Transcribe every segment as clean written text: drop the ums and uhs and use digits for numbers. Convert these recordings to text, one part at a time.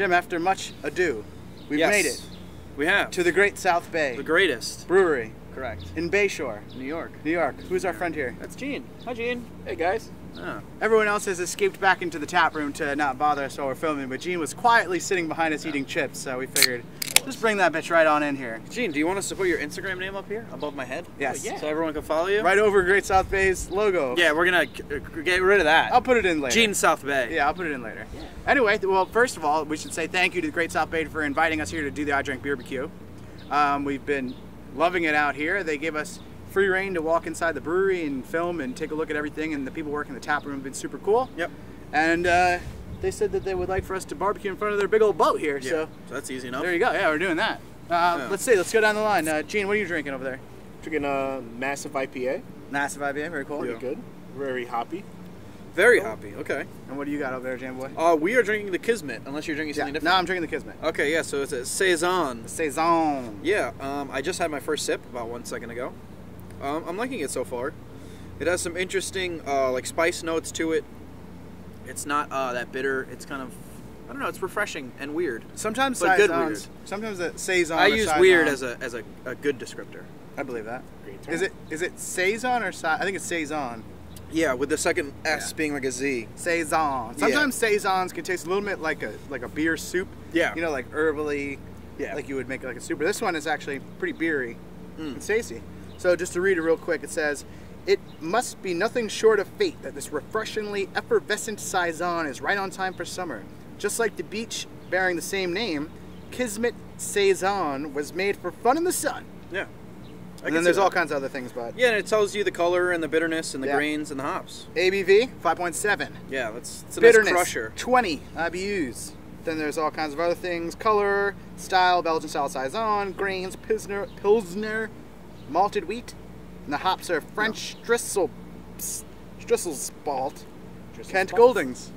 Jim, after much ado, we've made it. We have. To the Great South Bay. The greatest. Brewery. Correct. In Bayshore. New York. New York. Who's our friend here? That's Gene. Hi, Gene. Hey, guys. Oh. Everyone else has escaped back into the tap room to not bother us while we're filming, but Gene was quietly sitting behind us eating chips, so we figured, just bring that bitch right on in here. Gene, do you want us to put your Instagram name up here, above my head? Yes. Oh, yeah. So everyone can follow you? Right over Great South Bay's logo. Yeah, we're going to get rid of that. I'll put it in later. Gene South Bay. Yeah, I'll put it in later. Yeah. Anyway, well, first of all, we should say thank you to the Great South Bay for inviting us here to do the I Drink Beer BBQ. We've been loving it out here. They gave us free reign to walk inside the brewery and film and take a look at everything, and the people working the tap room have been super cool. Yep. And they said that they would like for us to barbecue in front of their big old boat here. Yeah. So that's easy enough. there you go. Yeah, we're doing that. Let's see. Let's go down the line. Gene, what are you drinking over there? Drinking a massive IPA. Massive IPA. Very cool. Pretty good. Very hoppy. Very hoppy. Okay. And what do you got over there, Jam Boy? We are drinking the Kismet, unless you're drinking something different. No, I'm drinking the Kismet. Okay, yeah, so it's a Saison. Saison. Yeah, I just had my first sip about 1 second ago. I'm liking it so far. It has some interesting like spice notes to it. It's not that bitter. It's kind of, I don't know, it's refreshing and weird. Sometimes but good Saisons, weird. Sometimes a Saison. I use weird as a good descriptor. I believe that. Is it Saison or I think it's Saison. Yeah, with the second S being like a Z. Saison. Sometimes Saisons can taste a little bit like a beer soup. Yeah. You know, like herbally. Yeah. Like you would make like a soup. But this one is actually pretty beery. It's tasty. So just to read it real quick, it says, "It must be nothing short of fate that this refreshingly effervescent Saison is right on time for summer. Just like the beach bearing the same name, Kismet Saison was made for fun in the sun." Yeah. And then there's all kinds of other things, but yeah, and it tells you the color and the bitterness and the grains and the hops. ABV 5.7. Yeah, it's a bitterness, nice crusher. 20 IBUs. Then there's all kinds of other things: color, style, Belgian style Saison, grains, Pilsner, malted wheat, and the hops are French Strisselspalt, Kent Goldings.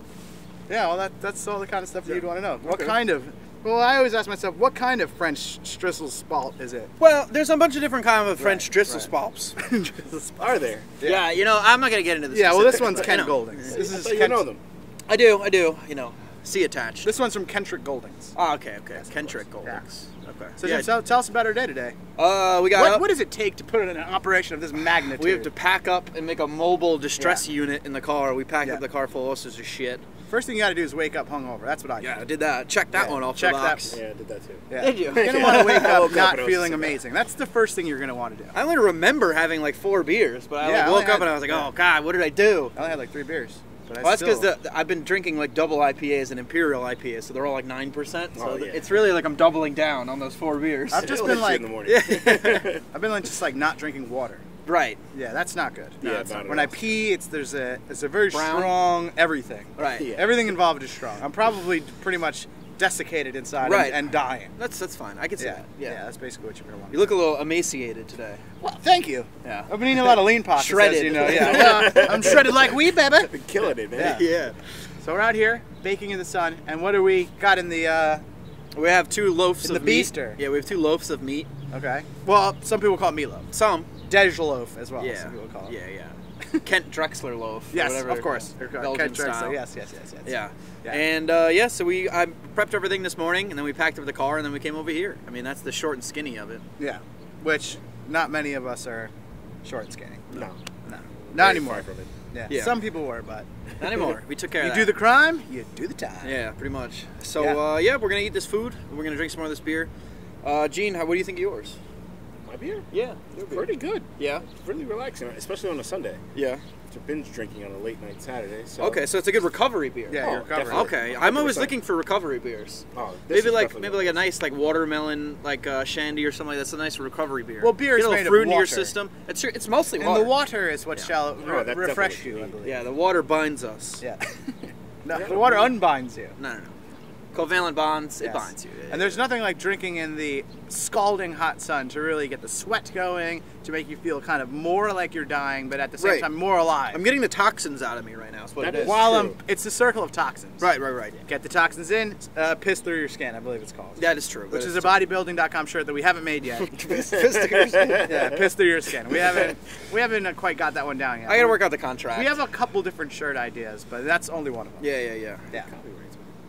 Yeah, well, that's all the kind of stuff that you'd want to know. What kind of? Well, I always ask myself, what kind of French Strisselspalt is it? Well, there's a bunch of different kinds of French Strisselspalts. Are there? Yeah, you know, I'm not gonna get into this. Yeah, well, this specifics, one's Kent Goldings. This is you know them. I do. You know, C attached. This one's from Kentrick Goldings. Oh, okay. Kentrick Goldings. Yeah. Okay. So Jim, tell us about our day today. We got what does it take to put in an operation of this magnitude? We have to pack up and make a mobile distress unit in the car. We packed up the car full of all sorts of shit. First thing you got to do is wake up hungover. That's what I did. Yeah, I did that. Check that one off the box. Yeah, I did that too. Yeah. Did you? You're going to want to wake up not and feeling amazing. That's the first thing you're going to want to do. I only remember having like 4 beers, but I woke up and I was like, oh God, what did I do? I only had like 3 beers. But Well, that's because I've been drinking like double IPAs and Imperial IPAs, so they're all like 9%. So it's really like I'm doubling down on those 4 beers. I've just been like, in the morning. I've been like just like not drinking water. Right. Yeah, that's not good. No, it's not. When I pee, there's a very Brown? strong everything. Right. Yeah. Everything involved is strong. I'm probably pretty much desiccated inside and dying. That's fine. I can see that. Yeah, that's basically what you're gonna want. You look a little emaciated today. Well, thank you. Yeah. I've been eating a lot of lean pasta. Shredded. You know. Yeah. Well, I'm shredded like weed, baby. Been killing it, man. Yeah. So we're out here baking in the sun, and what do we got in the? We have 2 loaves In of the meat. beaster. Yeah, we have 2 loaves of meat. Okay. Well, some people call it meatloaf. Some. Dej loaf as well. Yeah. Some people call it. Yeah. Kent Drexler loaf. Yes, or whatever. of course. Belgian Kent Drexler. style. Yes. Yeah. Yeah. And so I prepped everything this morning, and then we packed up the car, and then we came over here. I mean, that's the short and skinny of it. Yeah. Which not many of us are short and skinny. No. Not anymore. From it. Yeah. Some people were, but Not anymore. We took care of you that. do the crime, you do the time. Yeah, pretty much. So we're gonna eat this food. We're gonna drink some more of this beer. Gene, what do you think of yours? My beer? Yeah, Pretty good. Yeah. It's really relaxing, especially on a Sunday. Yeah. After binge drinking on a late night Saturday. So. Okay, so it's a good recovery beer. Yeah, you're recovering. definitely. Okay, I'm always 100%. looking for recovery beers. Oh, this is definitely Maybe like a nice like watermelon like shandy or something like that. That's a nice recovery beer. Well, beer is Get a made little of fruit into your water. system. It's mostly And water. the water is what shall that refresh definitely you, I is. believe. Yeah, the water binds us. Yeah. No, the water unbinds you. No. Covalent bonds, it Yes. binds you. And there's nothing like drinking in the scalding hot sun to really get the sweat going, to make you feel kind of more like you're dying, but at the same Right. time more alive. I'm getting the toxins out of me right now. That's what That it is. is- While true. it's the circle of toxins. Right. Get the toxins in, piss through your skin, I believe it's called. That is true. Which is a bodybuilding.com shirt that we haven't made yet. Piss through your skin. Yeah, piss through your skin. We haven't quite got that one down yet. I gotta work out the contract. We have a couple different shirt ideas, but that's only one of them. Yeah. Yeah.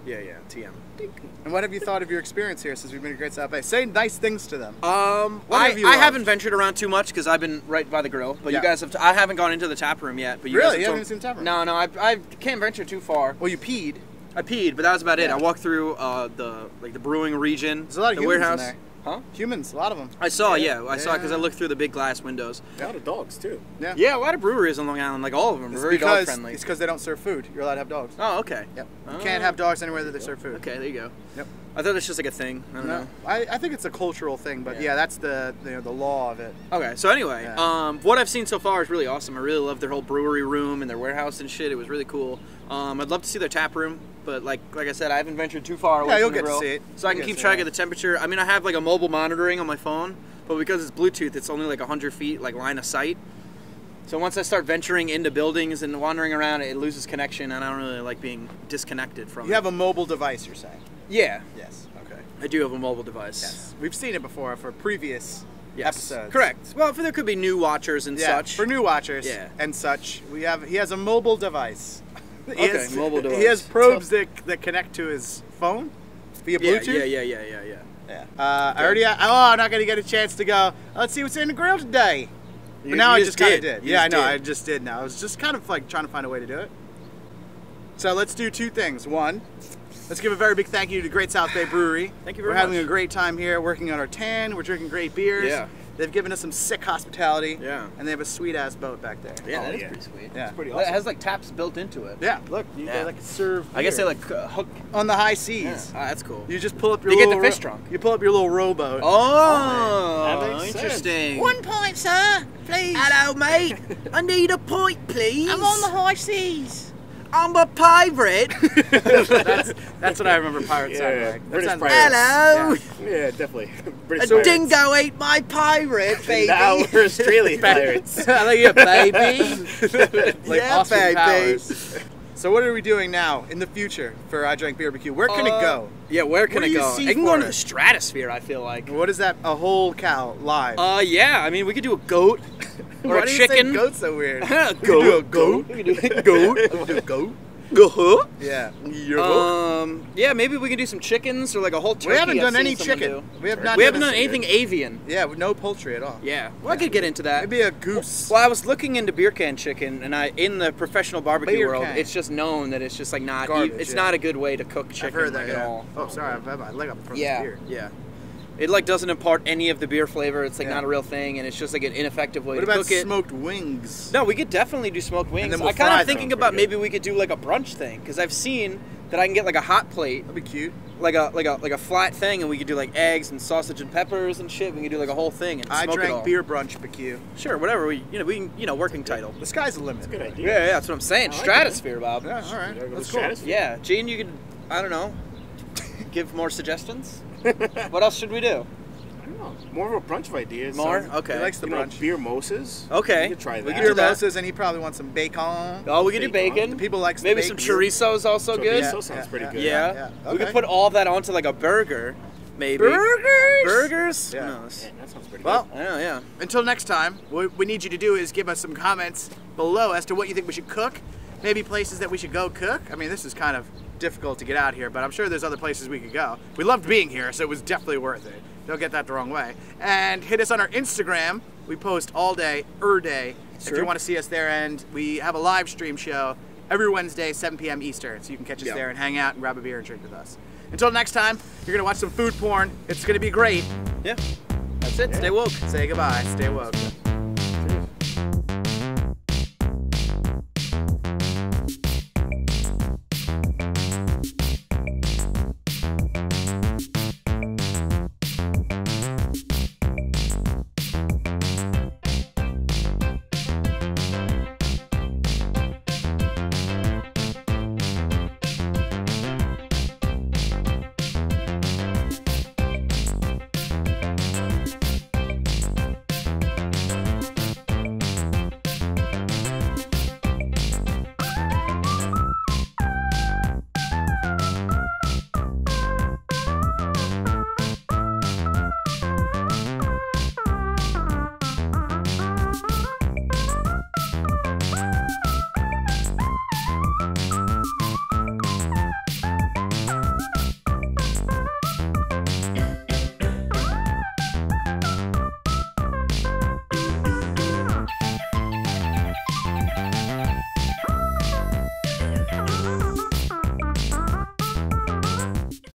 Yeah, TM. And what have you thought of your experience here since we've been to Great South Bay? Say nice things to them. I haven't ventured around too much because I've been right by the grill. But you guys have. I haven't gone into the tap room yet. But you really, guys you haven't seen the tap room? No, I can't venture too far. Well, you peed. I peed, but that was about it. I walked through the brewing region. There's a lot of the humans warehouse. in there. Huh? Humans, a lot of them. I saw, I saw because I looked through the big glass windows. A lot of dogs too. Yeah, a lot lot of breweries on Long Island, like all of them, are very dog friendly. It's because they don't serve food. You're allowed to have dogs. Oh, okay. Yep. You can't have dogs anywhere that they serve food. Okay, there you go. Yep. I thought it's just like a thing. I don't know. I think it's a cultural thing, but yeah, that's the the law of it. Okay, so anyway, what I've seen so far is really awesome. I really love their whole brewery room and their warehouse and shit. It was really cool. I'd love to see their tap room, but like I said, I haven't ventured too far away from the grill, to see it. So I can keep track of the temperature. I mean, I have like a mobile monitoring on my phone, but because it's Bluetooth, it's only like 100 feet, like line of sight. So once I start venturing into buildings and wandering around, it loses connection, and I don't really like being disconnected from it. You have a mobile device, you're saying? Yeah. Yes. Okay. I do have a mobile device. Yes. We've seen it before for previous episodes. Correct. Well, there could be new watchers and such. For new watchers and such, he has a mobile device. Mobile device. He has probes that connect to his phone via Bluetooth. Yeah. I'm not going to get a chance to go, let's see what's in the grill today. But now I just kind of did. Yeah, I know. I just did now. I was just kind of like trying to find a way to do it. So let's do two things. One, let's give a very big thank you to Great South Bay Brewery. Thank you very much. We're having a great time here working on our tan. We're drinking great beers. Yeah. They've given us some sick hospitality. Yeah. And they have a sweet ass boat back there. Yeah, that is pretty sweet. Yeah. It's pretty awesome. It has like taps built into it. Yeah, look, they like serve I guess they beer like hook on the high seas. Yeah. That's cool. You just pull up your You get little the fish trunk. You pull up your little rowboat. Oh, that makes interesting. 1 pint, sir, please. Hello, mate. I need a pint, please. I'm on the high seas. I'm a pirate. That's what I remember pirates sound like. British That sounds- pirates. Hello. Yeah, definitely. British A pirates. dingo ate my pirate, baby. Now we're Australian pirates. I like it, baby. Like Yeah, Austin baby. Powers. So what are we doing now in the future for I Drank Beer BQ? Where can it go? Yeah, where can What it do you go? see It can for go into it? the stratosphere, I feel like. What is that? A whole cow live? Yeah, I mean, we could do a goat or Why a do you say chicken. goat's so weird? goat. We can do a goat. We can do a goat. We can do a goat. Goat. Yeah. Yeah, maybe we could do some chickens or like a whole turkey. We haven't done I've any seen someone chicken. do. We have not. We haven't done done anything avian. Yeah, with no poultry at all. Yeah, well, I could get into that. Maybe a goose. Well, I was looking into beer can chicken, and in the professional barbecue Beer world, can. it's just known that it's just like not. Garbage, It's yeah. not a good way to cook chicken I've heard that like, at all. Oh, sorry, I've had my leg up in front of Yeah, this beer. yeah. It like doesn't impart any of the beer flavor. It's like Yeah. not a real thing, and it's just like an ineffective way What to about cook it. smoked wings? No, we could definitely do smoked wings. then we'll I kind fry of thinking them. about Pretty maybe we could do like a brunch thing because I've seen that I can get like a hot plate, That'd be cute. like a flat thing, and we could do like eggs and sausage and peppers and shit. We could do like a whole thing and I smoke it Drank all. Beer Brunch BQ. Sure, whatever. We can working title. The sky's the limit. Good idea. Yeah, that's what I'm saying. I like Stratosphere, Bob. Yeah, all right. You gotta go That's to cool. Stratosphere. Yeah, Gene, you could, I don't know, give more suggestions. What else should we do? I don't know. More of a brunch of ideas. More? Some, Okay. He likes the you know, brunch. beer moses. Okay. We could try We that. could do Beer that. moses, and he probably wants some bacon. Oh, we could do Bacon. bacon. The people like Maybe bacon. some chorizo's also good. Chorizo sounds pretty good. Yeah. Yeah. We could Okay. put all of that onto like a burger, maybe. Burgers? Burgers? Yeah. Who knows? Yeah, that sounds pretty Well, I know, yeah. until next time, what we need you to do is give us some comments below as to what you think we should cook. Maybe places that we should go cook. I mean, this is kind of difficult to get out here, but I'm sure there's other places we could go. We loved being here, so it was definitely worth it. Don't get that the wrong way. And hit us on our Instagram. We post all day, day, if Sure. you want to see us there. And we have a live stream show every Wednesday, 7 p.m. Eastern. So you can catch us Yeah. there and hang out and grab a beer and drink with us. Until next time, you're going to watch some food porn. It's going to be great. Yeah. That's it. Stay woke. Say goodbye. Stay woke. good.